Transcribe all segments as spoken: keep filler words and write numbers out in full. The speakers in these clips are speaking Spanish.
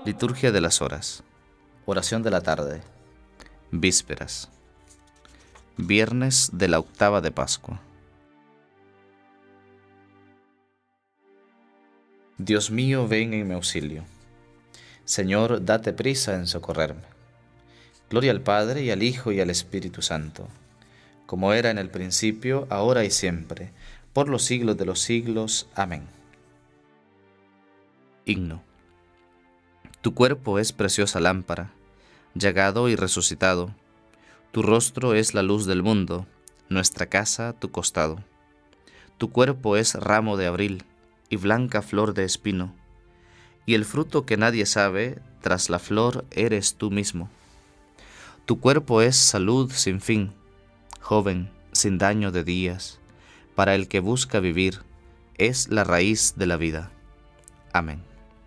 Liturgia de las horas. Oración de la tarde. Vísperas. Viernes de la octava de Pascua. Dios mío, ven en mi auxilio. Señor, date prisa en socorrerme. Gloria al Padre, y al Hijo, y al Espíritu Santo, como era en el principio, ahora y siempre, por los siglos de los siglos. Amén. Himno. Tu cuerpo es preciosa lámpara, llagado y resucitado. Tu rostro es la luz del mundo, nuestra casa tu costado. Tu cuerpo es ramo de abril y blanca flor de espino, y el fruto que nadie sabe, tras la flor eres tú mismo. Tu cuerpo es salud sin fin, joven, sin daño de días, para el que busca vivir, es la raíz de la vida. Amén.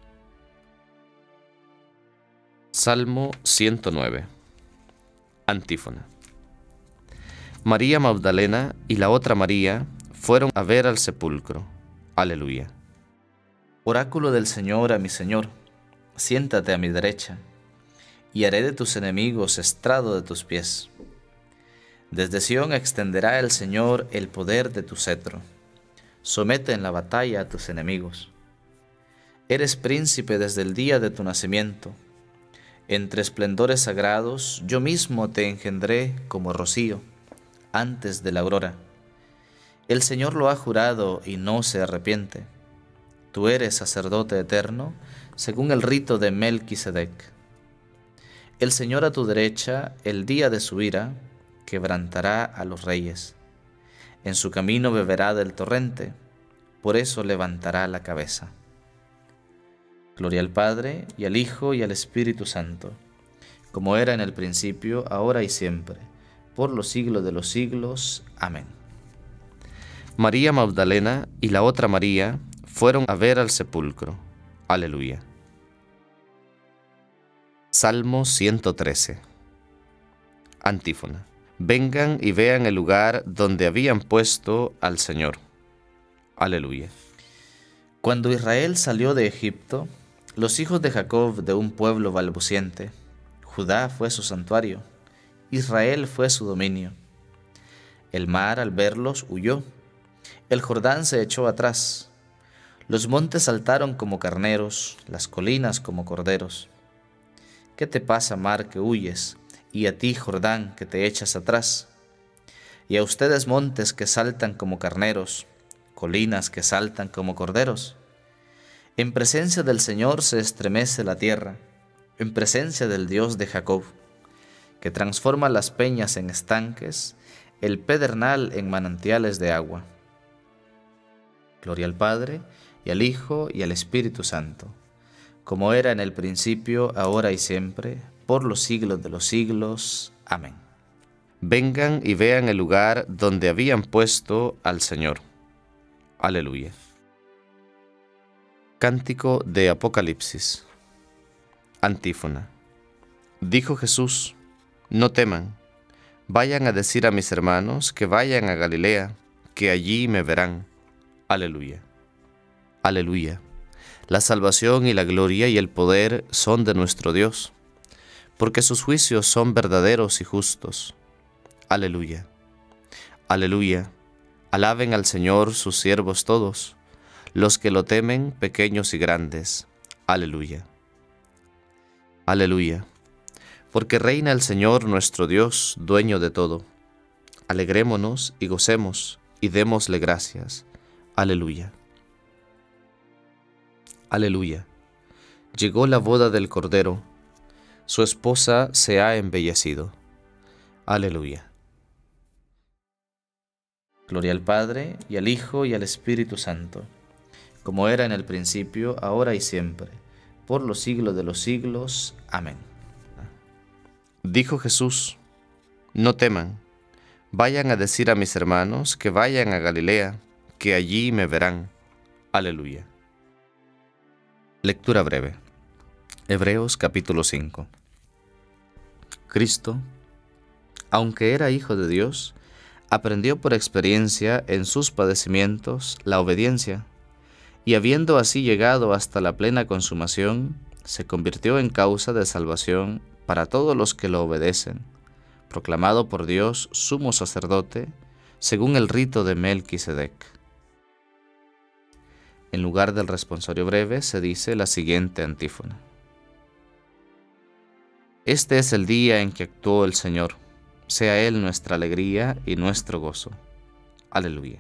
Salmo ciento nueve. Antífona. María Magdalena y la otra María fueron a ver al sepulcro. Aleluya. Oráculo del Señor a mi Señor, siéntate a mi derecha, y haré de tus enemigos estrado de tus pies. Desde Sión extenderá el Señor el poder de tu cetro. Somete en la batalla a tus enemigos. Eres príncipe desde el día de tu nacimiento. Entre esplendores sagrados yo mismo te engendré como rocío, antes de la aurora. El Señor lo ha jurado y no se arrepiente. Tú eres sacerdote eterno, según el rito de Melquisedec. El Señor a tu derecha, el día de su ira, quebrantará a los reyes. En su camino beberá del torrente, por eso levantará la cabeza. Gloria al Padre, y al Hijo, y al Espíritu Santo, como era en el principio, ahora y siempre, por los siglos de los siglos. Amén. María Magdalena y la otra María fueron a ver al sepulcro. Aleluya. Salmo ciento trece. Antífona. Vengan y vean el lugar donde habían puesto al Señor. Aleluya. Cuando Israel salió de Egipto, los hijos de Jacob de un pueblo balbuciente, Judá fue su santuario, Israel fue su dominio. El mar al verlos huyó, el Jordán se echó atrás, los montes saltaron como carneros, las colinas como corderos. ¿Qué te pasa, mar, que huyes, y a ti, Jordán, que te echas atrás? Y a ustedes, montes que saltan como carneros, colinas que saltan como corderos. En presencia del Señor se estremece la tierra, en presencia del Dios de Jacob, que transforma las peñas en estanques, el pedernal en manantiales de agua. Gloria al Padre, y al Hijo, y al Espíritu Santo, como era en el principio, ahora y siempre, por los siglos de los siglos. Amén. Vengan y vean el lugar donde habían puesto al Señor. Aleluya. Cántico de Apocalipsis. Antífona. Dijo Jesús: no teman, vayan a decir a mis hermanos que vayan a Galilea, que allí me verán. Aleluya. Aleluya. La salvación y la gloria y el poder son de nuestro Dios, porque sus juicios son verdaderos y justos. Aleluya. Aleluya. Alaben al Señor sus siervos todos, los que lo temen, pequeños y grandes. Aleluya. Aleluya. Porque reina el Señor nuestro Dios, dueño de todo. Alegrémonos y gocemos, y démosle gracias. Aleluya. Aleluya. Llegó la boda del Cordero, su esposa se ha embellecido. Aleluya. Gloria al Padre, y al Hijo, y al Espíritu Santo, como era en el principio, ahora y siempre, por los siglos de los siglos. Amén. Dijo Jesús: no teman, vayan a decir a mis hermanos que vayan a Galilea, que allí me verán. Aleluya. Lectura breve. Hebreos capítulo cinco. Cristo, aunque era Hijo de Dios, aprendió por experiencia en sus padecimientos la obediencia, y habiendo así llegado hasta la plena consumación, se convirtió en causa de salvación para todos los que lo obedecen, proclamado por Dios sumo sacerdote, según el rito de Melquisedec. En lugar del responsorio breve se dice la siguiente antífona. Este es el día en que actuó el Señor, sea Él nuestra alegría y nuestro gozo. Aleluya.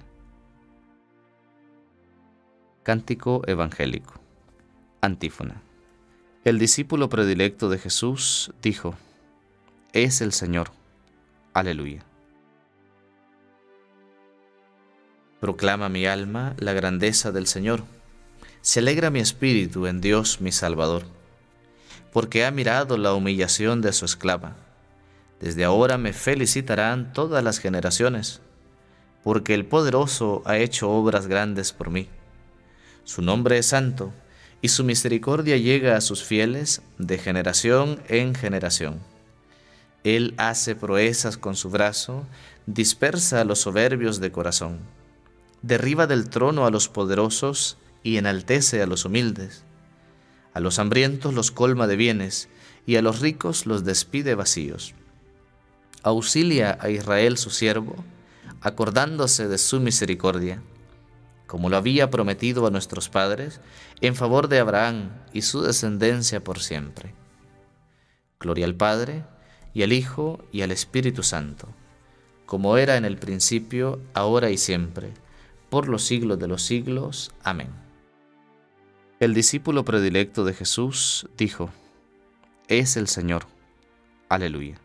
Cántico evangélico. Antífona. El discípulo predilecto de Jesús dijo: es el Señor. Aleluya. Proclama mi alma la grandeza del Señor. Se alegra mi espíritu en Dios mi Salvador, porque ha mirado la humillación de su esclava. Desde ahora me felicitarán todas las generaciones, porque el Poderoso ha hecho obras grandes por mí. Su nombre es santo, y su misericordia llega a sus fieles de generación en generación. Él hace proezas con su brazo, dispersa a los soberbios de corazón. Derriba del trono a los poderosos y enaltece a los humildes. A los hambrientos los colma de bienes, y a los ricos los despide vacíos. Auxilia a Israel su siervo, acordándose de su misericordia, como lo había prometido a nuestros padres, en favor de Abraham y su descendencia por siempre. Gloria al Padre, y al Hijo, y al Espíritu Santo, como era en el principio, ahora y siempre, por los siglos de los siglos. Amén. El discípulo predilecto de Jesús dijo: es el Señor. Aleluya.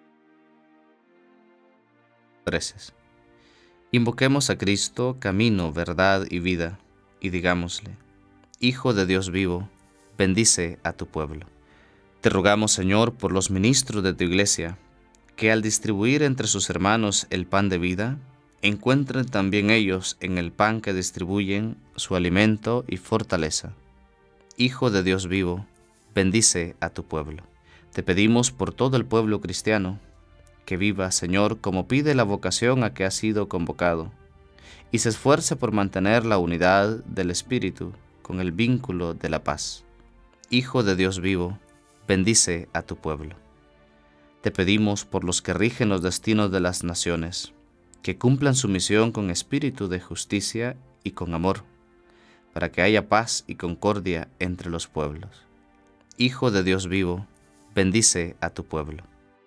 Preces. Invoquemos a Cristo, camino, verdad y vida, y digámosle: Hijo de Dios vivo, bendice a tu pueblo. Te rogamos, Señor, por los ministros de tu iglesia, que al distribuir entre sus hermanos el pan de vida, encuentren también ellos en el pan que distribuyen su alimento y fortaleza. Hijo de Dios vivo, bendice a tu pueblo. Te pedimos por todo el pueblo cristiano, que viva, Señor, como pide la vocación a que ha sido convocado, y se esfuerce por mantener la unidad del Espíritu con el vínculo de la paz. Hijo de Dios vivo, bendice a tu pueblo. Te pedimos por los que rigen los destinos de las naciones, que cumplan su misión con espíritu de justicia y con amor, para que haya paz y concordia entre los pueblos. Hijo de Dios vivo, bendice a tu pueblo.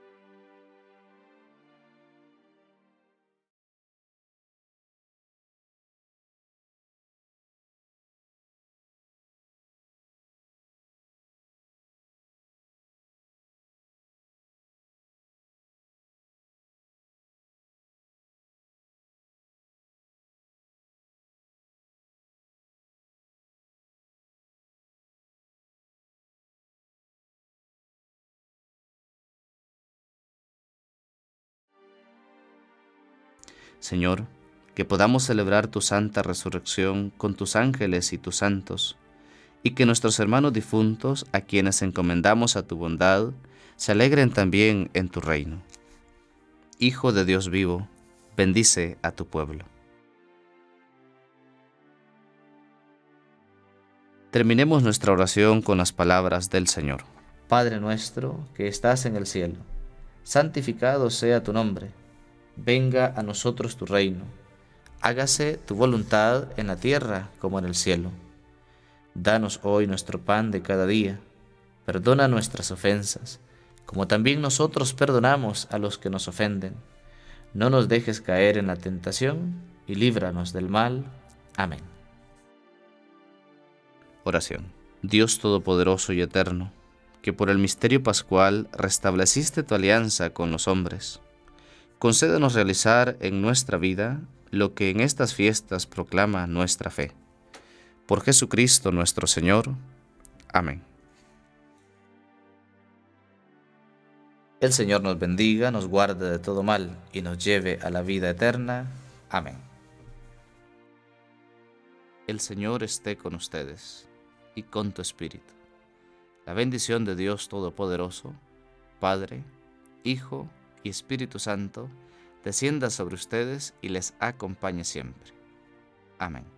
Señor, que podamos celebrar tu santa resurrección con tus ángeles y tus santos, y que nuestros hermanos difuntos, a quienes encomendamos a tu bondad, se alegren también en tu reino. Hijo de Dios vivo, bendice a tu pueblo. Terminemos nuestra oración con las palabras del Señor. Padre nuestro, que estás en el cielo, santificado sea tu nombre. Venga a nosotros tu reino. Hágase tu voluntad en la tierra como en el cielo. Danos hoy nuestro pan de cada día. Perdona nuestras ofensas, como también nosotros perdonamos a los que nos ofenden. No nos dejes caer en la tentación, y líbranos del mal. Amén. Oración. Dios Todopoderoso y Eterno, que por el misterio pascual restableciste tu alianza con los hombres, concédenos realizar en nuestra vida lo que en estas fiestas proclama nuestra fe. Por Jesucristo nuestro Señor. Amén. El Señor nos bendiga, nos guarde de todo mal y nos lleve a la vida eterna. Amén. El Señor esté con ustedes y con tu espíritu. La bendición de Dios Todopoderoso, Padre, Hijo y Espíritu Santo, descienda sobre ustedes y les acompañe siempre. Amén.